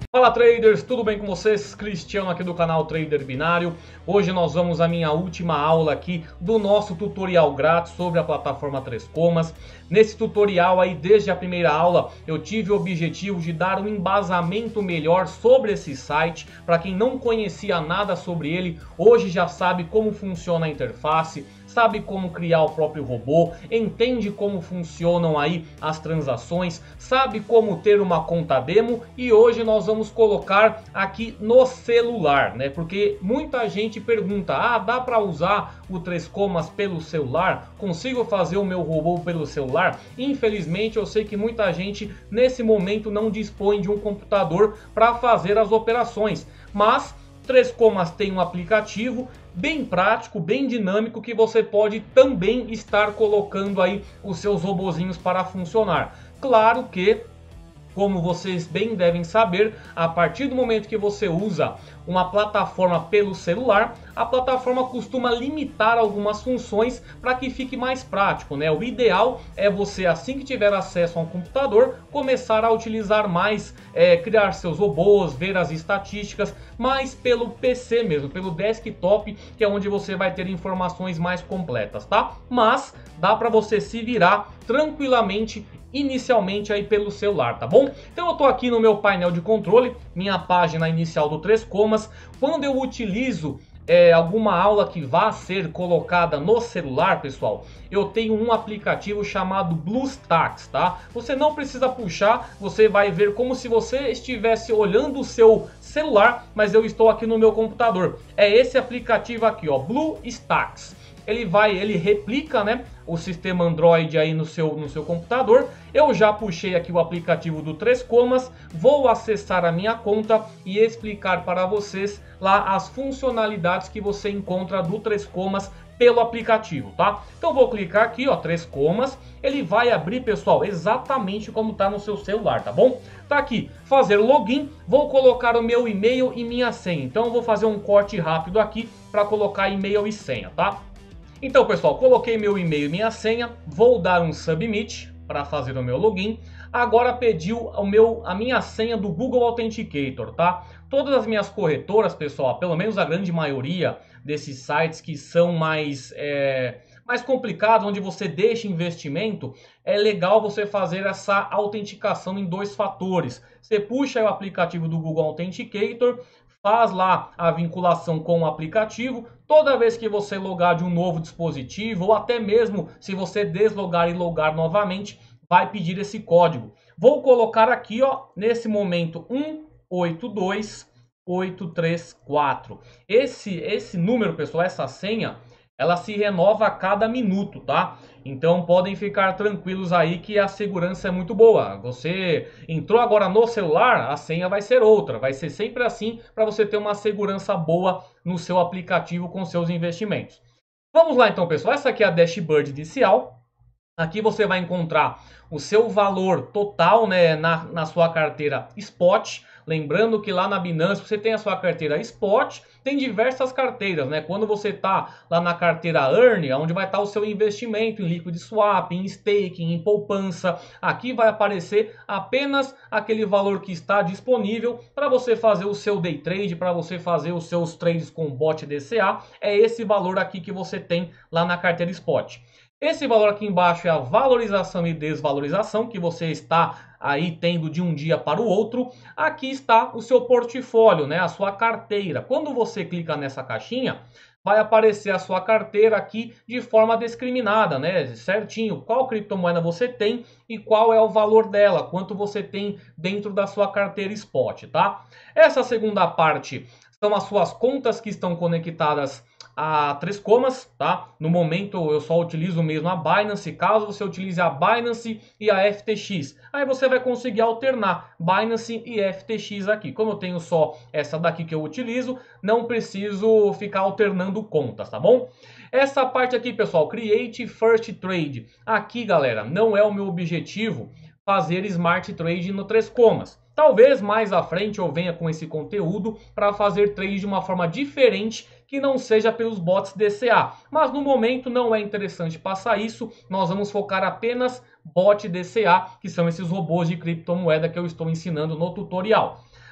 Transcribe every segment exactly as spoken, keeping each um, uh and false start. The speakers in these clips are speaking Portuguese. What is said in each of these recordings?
Fala traders, tudo bem com vocês? Cristiano aqui do canal Trader Binário. Hoje nós vamos à minha última aula aqui do nosso tutorial grátis sobre a plataforma Três Comas. Nesse tutorial aí, desde a primeira aula, eu tive o objetivo de dar um embasamento melhor sobre esse site. Para quem não conhecia nada sobre ele, hoje já sabe como funciona a interface, sabe como criar o próprio robô, entende como funcionam aí as transações, sabe como ter uma conta demo, e hoje nós vamos colocar aqui no celular, né? Porque muita gente pergunta: ah, dá para usar o Três Comas pelo celular? Consigo fazer o meu robô pelo celular? Infelizmente eu sei que muita gente nesse momento não dispõe de um computador para fazer as operações, mas Três Comas tem um aplicativo bem prático, bem dinâmico, que você pode também estar colocando aí os seus robozinhos para funcionar. Claro que, como vocês bem devem saber, a partir do momento que você usa uma plataforma pelo celular, a plataforma costuma limitar algumas funções para que fique mais prático, né? O ideal é você, assim que tiver acesso a um computador, começar a utilizar mais, é, criar seus robôs, ver as estatísticas, mas pelo P C mesmo, pelo desktop, que é onde você vai ter informações mais completas, tá? Mas dá para você se virar tranquilamente inicialmente aí pelo celular, tá bom? Então eu tô aqui no meu painel de controle, minha página inicial do Três Comas. Quando eu utilizo é, alguma aula que vá ser colocada no celular, pessoal, eu tenho um aplicativo chamado BlueStacks, tá? Você não precisa puxar, você vai ver como se você estivesse olhando o seu celular, mas eu estou aqui no meu computador. É esse aplicativo aqui, ó, BlueStacks. Ele vai, ele replica, né, o sistema Android aí no seu, no seu computador. Eu já puxei aqui o aplicativo do Três Comas, vou acessar a minha conta e explicar para vocês lá as funcionalidades que você encontra do Três Comas pelo aplicativo, tá? Então vou clicar aqui, ó, Três Comas, ele vai abrir, pessoal, exatamente como tá no seu celular, tá bom? Tá aqui, fazer login, vou colocar o meu e-mail e minha senha. Então eu vou fazer um corte rápido aqui para colocar e-mail e senha, tá? Então, pessoal, coloquei meu e-mail e minha senha, vou dar um submit para fazer o meu login. Agora pediu o meu, a minha senha do Google Authenticator, tá? Todas as minhas corretoras, pessoal, pelo menos a grande maioria desses sites que são mais, é, mais complicados, onde você deixa investimento, é legal você fazer essa autenticação em dois fatores. Você puxa o aplicativo do Google Authenticator, faz lá a vinculação com o aplicativo. Toda vez que você logar de um novo dispositivo, ou até mesmo se você deslogar e logar novamente, vai pedir esse código. Vou colocar aqui, ó, nesse momento um oito dois oito três quatro. Esse, esse número, pessoal, essa senha, ela se renova a cada minuto, tá? Então podem ficar tranquilos aí que a segurança é muito boa. Você entrou agora no celular, a senha vai ser outra. Vai ser sempre assim para você ter uma segurança boa no seu aplicativo com seus investimentos. Vamos lá então, pessoal. Essa aqui é a dashboard inicial. Aqui você vai encontrar o seu valor total, né, na, na sua carteira Spot. Lembrando que lá na Binance você tem a sua carteira Spot, tem diversas carteiras, né? Quando você está lá na carteira Earn, onde vai estar o seu investimento em liquid swap, em staking, em poupança, aqui vai aparecer apenas aquele valor que está disponível para você fazer o seu day trade, para você fazer os seus trades com bot D C A. É esse valor aqui que você tem lá na carteira Spot. Esse valor aqui embaixo é a valorização e desvalorização que você está aí tendo de um dia para o outro. Aqui está o seu portfólio, né? A sua carteira. Quando você clica nessa caixinha, vai aparecer a sua carteira aqui de forma discriminada, né? Certinho, qual criptomoeda você tem e qual é o valor dela, quanto você tem dentro da sua carteira Spot, tá? Essa segunda parte são as suas contas que estão conectadas a Três Comas, tá? No momento eu só utilizo mesmo a Binance. Caso você utilize a Binance e a F T X, aí você vai conseguir alternar Binance e F T X aqui. Como eu tenho só essa daqui que eu utilizo, não preciso ficar alternando contas, tá bom? Essa parte aqui, pessoal, Create First Trade. Aqui, galera, não é o meu objetivo fazer Smart Trade no Três Comas. Talvez mais à frente eu venha com esse conteúdo para fazer trade de uma forma diferente, que não seja pelos bots D C A. Mas no momento não é interessante passar isso, nós vamos focar apenas bot D C A, que são esses robôs de criptomoeda que eu estou ensinando no tutorial.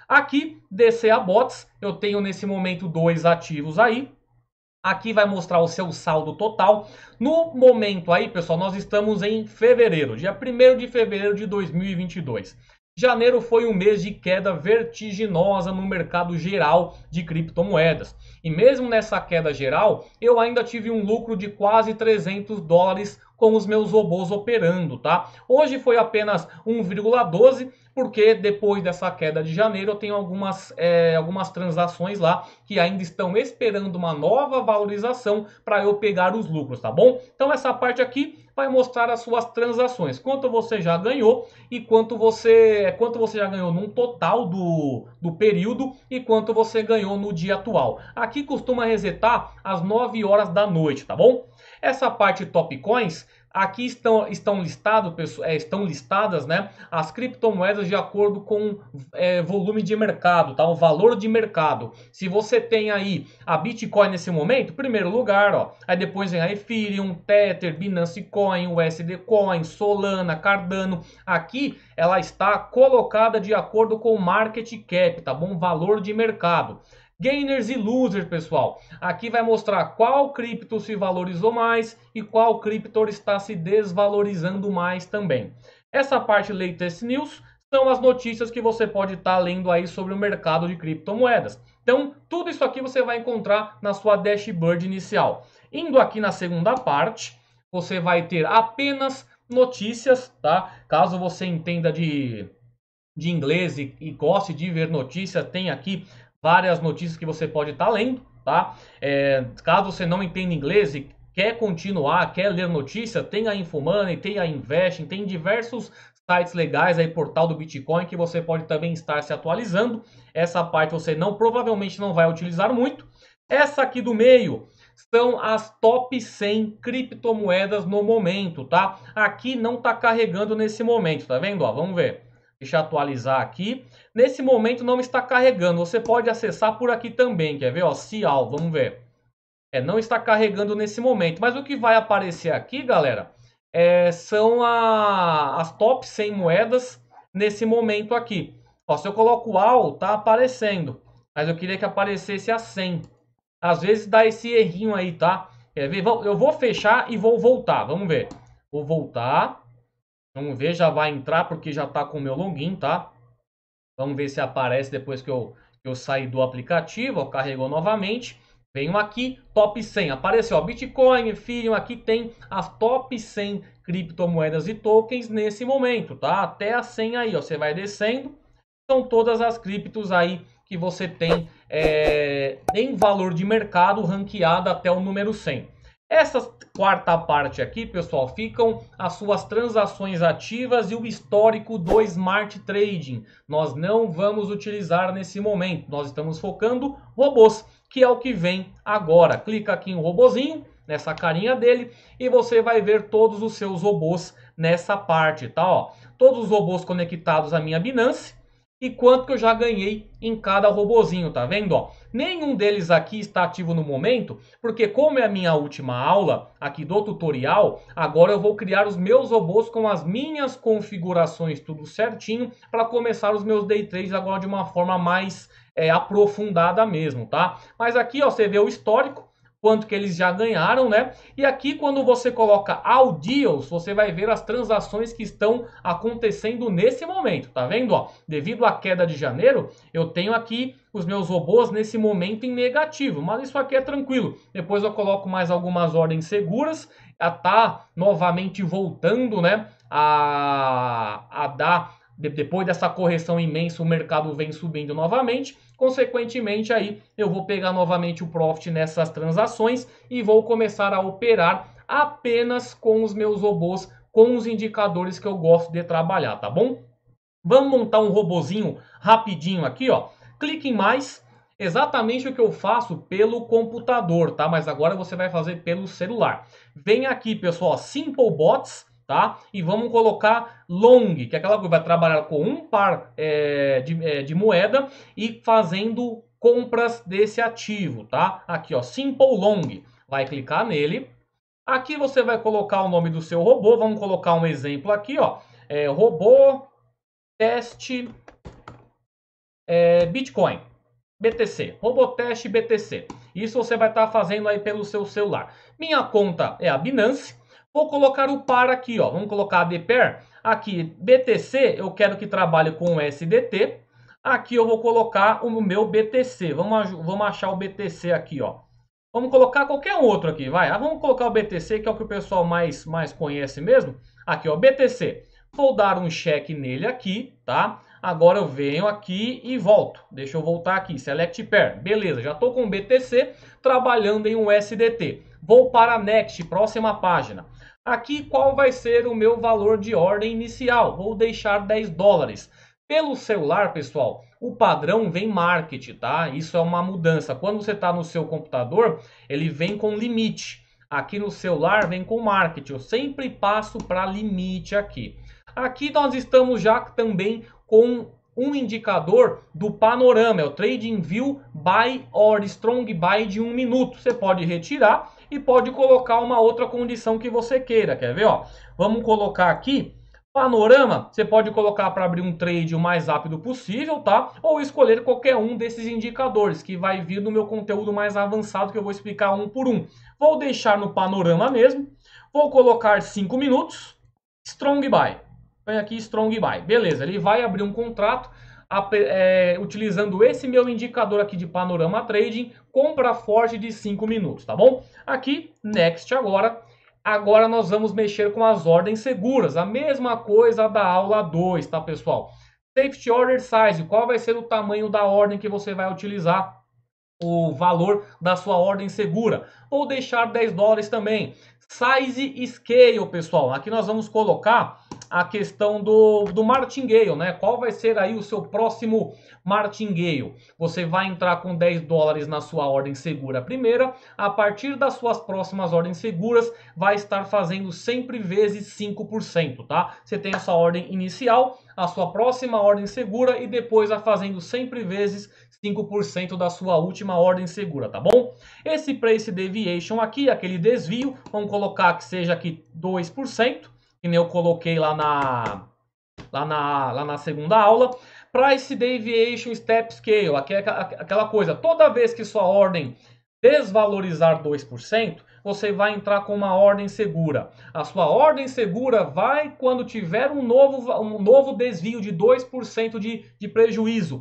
Aqui, D C A Bots, eu tenho nesse momento dois ativos aí. Aqui vai mostrar o seu saldo total. No momento aí, pessoal, nós estamos em fevereiro, dia primeiro de fevereiro de dois mil e vinte e dois. Janeiro foi um mês de queda vertiginosa no mercado geral de criptomoedas. E mesmo nessa queda geral, eu ainda tive um lucro de quase trezentos dólares com os meus robôs operando, tá? Hoje foi apenas um vírgula doze, porque depois dessa queda de janeiro eu tenho algumas, é, algumas transações lá que ainda estão esperando uma nova valorização para eu pegar os lucros, tá bom? Então essa parte aqui vai mostrar as suas transações, quanto você já ganhou e quanto você, quanto você já ganhou num total do, do período e quanto você ganhou no dia atual. Aqui costuma resetar às nove horas da noite, tá bom? Essa parte Top Coins, aqui estão, estão, listado, é, estão listadas, né, as criptomoedas de acordo com é, volume de mercado, tá? O valor de mercado. Se você tem aí a Bitcoin nesse momento, primeiro lugar, ó. Aí depois vem a Ethereum, Tether, Binance Coin, U S D Coin, Solana, Cardano. Aqui ela está colocada de acordo com o market cap, tá bom? Valor de mercado. Gainers e losers, pessoal. Aqui vai mostrar qual cripto se valorizou mais e qual cripto está se desvalorizando mais também. Essa parte Latest News são as notícias que você pode estar lendo aí sobre o mercado de criptomoedas. Então, tudo isso aqui você vai encontrar na sua dashboard inicial. Indo aqui na segunda parte, você vai ter apenas notícias, tá? Caso você entenda de, de inglês e, e goste de ver notícias, tem aqui várias notícias que você pode estar lendo, tá? É, caso você não entenda inglês e quer continuar, quer ler notícia, tem a Infomoney, tem a Investing, tem diversos sites legais aí, portal do Bitcoin, que você pode também estar se atualizando. Essa parte você não provavelmente não vai utilizar muito. Essa aqui do meio são as top cem criptomoedas no momento, tá? Aqui não tá carregando nesse momento, tá vendo? Ó, vamos ver. Deixa eu atualizar aqui. Nesse momento não está carregando. Você pode acessar por aqui também. Quer ver? Ó, Cial, vamos ver. É, não está carregando nesse momento. Mas o que vai aparecer aqui, galera, é, são a, as top cem moedas nesse momento aqui. Ó, se eu coloco o A L, tá aparecendo. Mas eu queria que aparecesse a cem. Às vezes dá esse errinho aí, tá? Quer ver? Eu vou fechar e vou voltar. Vamos ver. Vou voltar. Vamos ver, já vai entrar porque já está com o meu login, tá? Vamos ver se aparece depois que eu, que eu sair do aplicativo. Ó, carregou novamente. Venho aqui, top cem. Apareceu, ó, Bitcoin, Ethereum. Aqui tem as top cem criptomoedas e tokens nesse momento, tá? Até a cem aí, ó. Você vai descendo. São todas as criptos aí que você tem é, em valor de mercado ranqueada até o número cem. Essa quarta parte aqui, pessoal, ficam as suas transações ativas e o histórico do Smart Trading. Nós não vamos utilizar nesse momento. Nós estamos focando robôs, que é o que vem agora. Clica aqui em robozinho, nessa carinha dele, e você vai ver todos os seus robôs nessa parte, tá? Ó, todos os robôs conectados à minha Binance. E quanto que eu já ganhei em cada robozinho, tá vendo? Ó, nenhum deles aqui está ativo no momento, porque como é a minha última aula aqui do tutorial, agora eu vou criar os meus robôs com as minhas configurações tudo certinho para começar os meus day trades agora de uma forma mais é, aprofundada mesmo, tá? Mas aqui, ó, você vê o histórico, quanto que eles já ganharam, né? E aqui quando você coloca All Deals, você vai ver as transações que estão acontecendo nesse momento, tá vendo? Ó, devido à queda de janeiro, eu tenho aqui os meus robôs nesse momento em negativo, mas isso aqui é tranquilo. Depois eu coloco mais algumas ordens seguras, a tá novamente voltando, né, a, a dar... Depois dessa correção imensa, o mercado vem subindo novamente. Consequentemente, aí eu vou pegar novamente o profit nessas transações e vou começar a operar apenas com os meus robôs, com os indicadores que eu gosto de trabalhar, tá bom? Vamos montar um robozinho rapidinho aqui, ó. Clique em mais. Exatamente o que eu faço pelo computador, tá? Mas agora você vai fazer pelo celular. Vem aqui, pessoal, Simple Bots. Tá? E vamos colocar long, que é aquela que vai trabalhar com um par é, de, é, de moeda e fazendo compras desse ativo, tá? Aqui, ó, Simple Long. Vai clicar nele. Aqui você vai colocar o nome do seu robô. Vamos colocar um exemplo aqui, ó. É, robô teste é, Bitcoin, B T C, Robotest B T C. Isso você vai estar fazendo aí pelo seu celular. Minha conta é a Binance. Vou colocar o par aqui, ó. Vamos colocar a Depair. Aqui, B T C, eu quero que trabalhe com o S D T. Aqui eu vou colocar o meu B T C. Vamos, vamos achar o B T C aqui, ó. Vamos colocar qualquer outro aqui, vai. Ah, vamos colocar o B T C, que é o que o pessoal mais, mais conhece mesmo. Aqui, ó, B T C. Vou dar um check nele aqui, tá? Agora eu venho aqui e volto. Deixa eu voltar aqui, Select Pair. Beleza, já estou com o B T C trabalhando em um S D T. Vou para Next, próxima página. Aqui qual vai ser o meu valor de ordem inicial? Vou deixar dez dólares. Pelo celular, pessoal, o padrão vem market, tá? Isso é uma mudança. Quando você está no seu computador, ele vem com limite. Aqui no celular vem com market. Eu sempre passo para limite aqui. Aqui nós estamos já também com um indicador do panorama. É o Trading View Buy or Strong Buy de um minuto. Você pode retirar e pode colocar uma outra condição que você queira. Quer ver? Ó? Vamos colocar aqui panorama. Você pode colocar para abrir um trade o mais rápido possível, tá? Ou escolher qualquer um desses indicadores que vai vir no meu conteúdo mais avançado que eu vou explicar um por um. Vou deixar no panorama mesmo. Vou colocar cinco minutos. Strong Buy. Põe aqui Strong Buy. Beleza, ele vai abrir um contrato é, utilizando esse meu indicador aqui de panorama trading, compra forte de cinco minutos, tá bom? Aqui, Next agora. Agora nós vamos mexer com as ordens seguras, a mesma coisa da aula dois, tá pessoal? Safety Order Size, qual vai ser o tamanho da ordem que você vai utilizar? O valor da sua ordem segura. Vou deixar dez dólares também. Size Scale, pessoal. Aqui nós vamos colocar a questão do, do martingale, né? Qual vai ser aí o seu próximo martingale? Você vai entrar com dez dólares na sua ordem segura primeira. A partir das suas próximas ordens seguras, vai estar fazendo sempre vezes cinco por cento, tá? Você tem a sua ordem inicial, a sua próxima ordem segura e depois vai fazendo sempre vezes cinco por cento da sua última ordem segura, tá bom? Esse Price Deviation aqui, aquele desvio, vamos colocar que seja aqui dois por cento, que nem eu coloquei lá na, lá na, lá na segunda aula. Price Deviation Step Scale, aqui é aquela coisa, toda vez que sua ordem desvalorizar dois por cento, você vai entrar com uma ordem segura. A sua ordem segura vai quando tiver um novo, um novo desvio de dois por cento de, de prejuízo,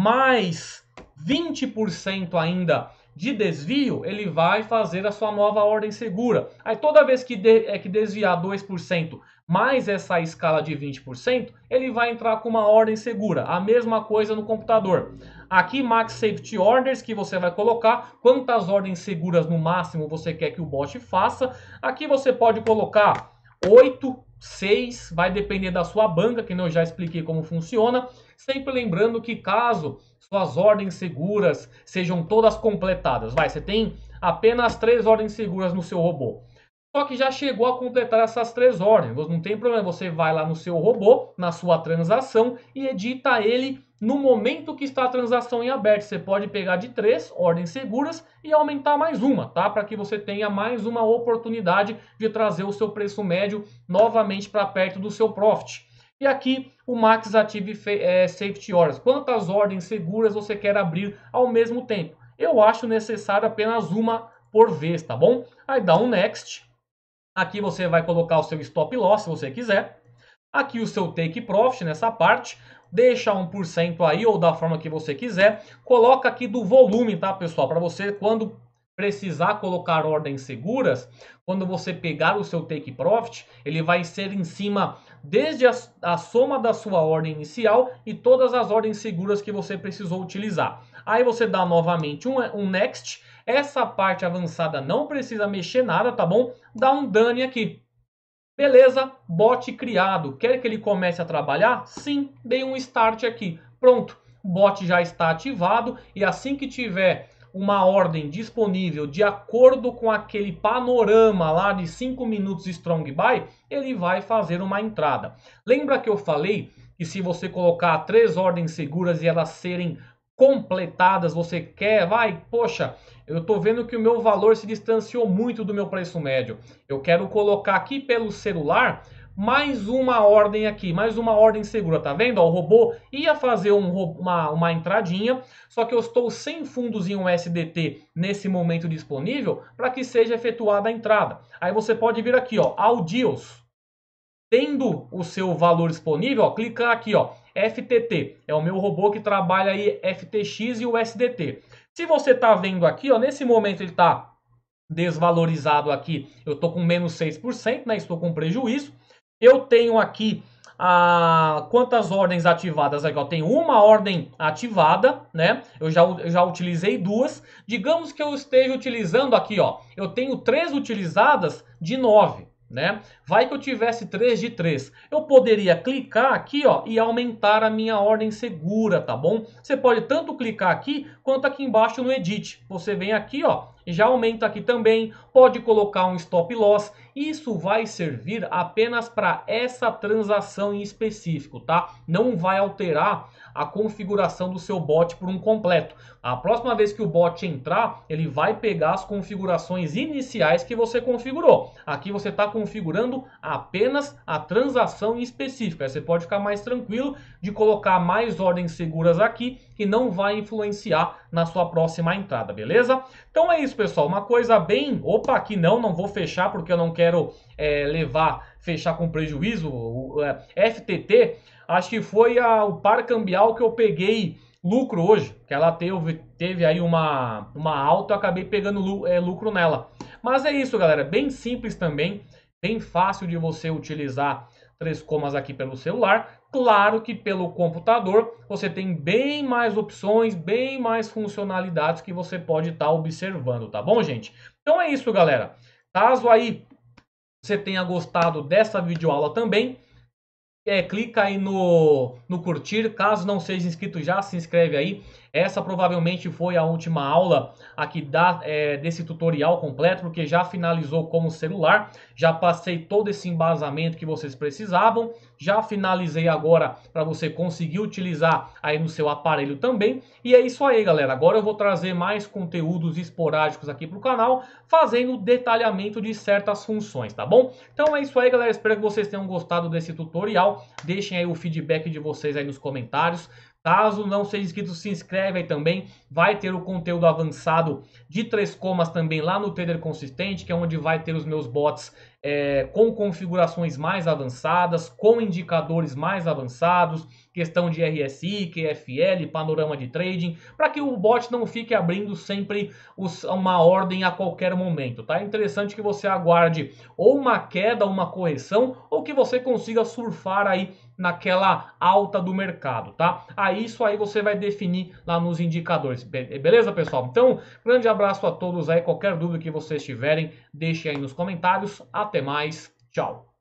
mais vinte por cento ainda de desvio, ele vai fazer a sua nova ordem segura. Aí toda vez que, de, é, que desviar dois por cento mais essa escala de vinte por cento, ele vai entrar com uma ordem segura. A mesma coisa no computador. Aqui Max Safety Orders, que você vai colocar quantas ordens seguras no máximo você quer que o bot faça. Aqui você pode colocar oito, seis, vai depender da sua banca, que eu já expliquei como funciona. Sempre lembrando que caso suas ordens seguras sejam todas completadas, vai, você tem apenas três ordens seguras no seu robô. Só que já chegou a completar essas três ordens, não tem problema, você vai lá no seu robô, na sua transação e edita ele no momento que está a transação em aberto. Você pode pegar de três ordens seguras e aumentar mais uma, tá? Para que você tenha mais uma oportunidade de trazer o seu preço médio novamente para perto do seu profit. E aqui o Max Active é, Safety Orders. Quantas ordens seguras você quer abrir ao mesmo tempo? Eu acho necessário apenas uma por vez, tá bom? Aí dá um Next. Aqui você vai colocar o seu Stop Loss se você quiser. Aqui o seu Take Profit nessa parte. Deixa um por cento aí ou da forma que você quiser. Coloca aqui do volume, tá pessoal? Para você quando precisar colocar ordens seguras, quando você pegar o seu Take Profit, ele vai ser em cima desde a, a soma da sua ordem inicial e todas as ordens seguras que você precisou utilizar. Aí você dá novamente um, um Next. Essa parte avançada não precisa mexer nada, tá bom? Dá um Done aqui. Beleza, bot criado. Quer que ele comece a trabalhar? Sim, dei um Start aqui. Pronto, o bot já está ativado e assim que tiver uma ordem disponível de acordo com aquele panorama lá de cinco minutos Strong Buy, ele vai fazer uma entrada. Lembra que eu falei que se você colocar três ordens seguras e elas serem completadas, você quer, vai, poxa, eu estou vendo que o meu valor se distanciou muito do meu preço médio. Eu quero colocar aqui pelo celular mais uma ordem aqui, mais uma ordem segura, tá vendo? Ó, o robô ia fazer um, uma, uma entradinha, só que eu estou sem fundos em U S D T nesse momento disponível para que seja efetuada a entrada. Aí você pode vir aqui, ó, ao deals. Tendo o seu valor disponível, ó, clicar aqui, ó, F T T. É o meu robô que trabalha aí F T X e U S D T. Se você está vendo aqui, ó, nesse momento ele está desvalorizado aqui. Eu estou com menos seis por cento, né? Estou com prejuízo. Eu tenho aqui ah, quantas ordens ativadas aqui? Eu tenho uma ordem ativada, né? Eu já, eu já utilizei duas. Digamos que eu esteja utilizando aqui, ó. Eu tenho três utilizadas de nove. Né? Vai que eu tivesse três de três. Eu poderia clicar aqui, ó, e aumentar a minha ordem segura, tá bom? Você pode tanto clicar aqui quanto aqui embaixo no Edit. Você vem aqui, ó, e já aumenta aqui também. Pode colocar um stop loss. Isso vai servir apenas para essa transação em específico, tá? Não vai alterar a configuração do seu bot por um completo. A próxima vez que o bot entrar, ele vai pegar as configurações iniciais que você configurou. Aqui você está configurando apenas a transação em específico. Aí você pode ficar mais tranquilo de colocar mais ordens seguras aqui, que não vai influenciar na sua próxima entrada, beleza? Então é isso, pessoal. Uma coisa bem... Opa, aqui não, não vou fechar porque eu não quero é, levar, fechar com prejuízo. O, é, F T T, acho que foi a, o par cambial que eu peguei lucro hoje, que ela teve, teve aí uma, uma alta, eu acabei pegando é, lucro nela. Mas é isso, galera, bem simples também, bem fácil de você utilizar três comas aqui pelo celular. Claro que pelo computador você tem bem mais opções, bem mais funcionalidades que você pode estar observando, tá bom, gente? Então é isso, galera. Caso aí você tenha gostado dessa videoaula também, É, clica aí no, no curtir. Caso não seja inscrito, já se inscreve aí. Essa provavelmente foi a última aula aqui da, é, desse tutorial completo, porque já finalizou como celular. Já passei todo esse embasamento que vocês precisavam. Já finalizei agora para você conseguir utilizar aí no seu aparelho também. E é isso aí, galera. Agora eu vou trazer mais conteúdos esporádicos aqui para o canal, fazendo detalhamento de certas funções, tá bom? Então é isso aí, galera. Espero que vocês tenham gostado desse tutorial. Deixem aí o feedback de vocês aí nos comentários. Caso não seja inscrito, se inscreve aí também. Vai ter o conteúdo avançado de três comas também lá no Trader Consistente, que é onde vai ter os meus bots é, com configurações mais avançadas, com indicadores mais avançados, questão de R S I, Q F L, panorama de trading, para que o bot não fique abrindo sempre os, uma ordem a qualquer momento, tá? É interessante que você aguarde ou uma queda, uma correção, ou que você consiga surfar aí naquela alta do mercado, tá? Aí isso aí você vai definir lá nos indicadores, beleza, pessoal? Então, grande abraço a todos aí, qualquer dúvida que vocês tiverem, deixem aí nos comentários. Até mais, tchau!